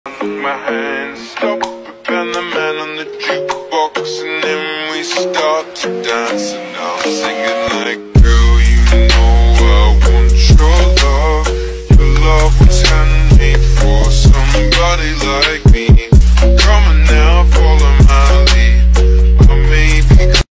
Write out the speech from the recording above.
My hands stop, and the man on the jukebox, and then we start to dance. And I'm singing like, girl, you know I want your love. Your love was handmade for somebody like me.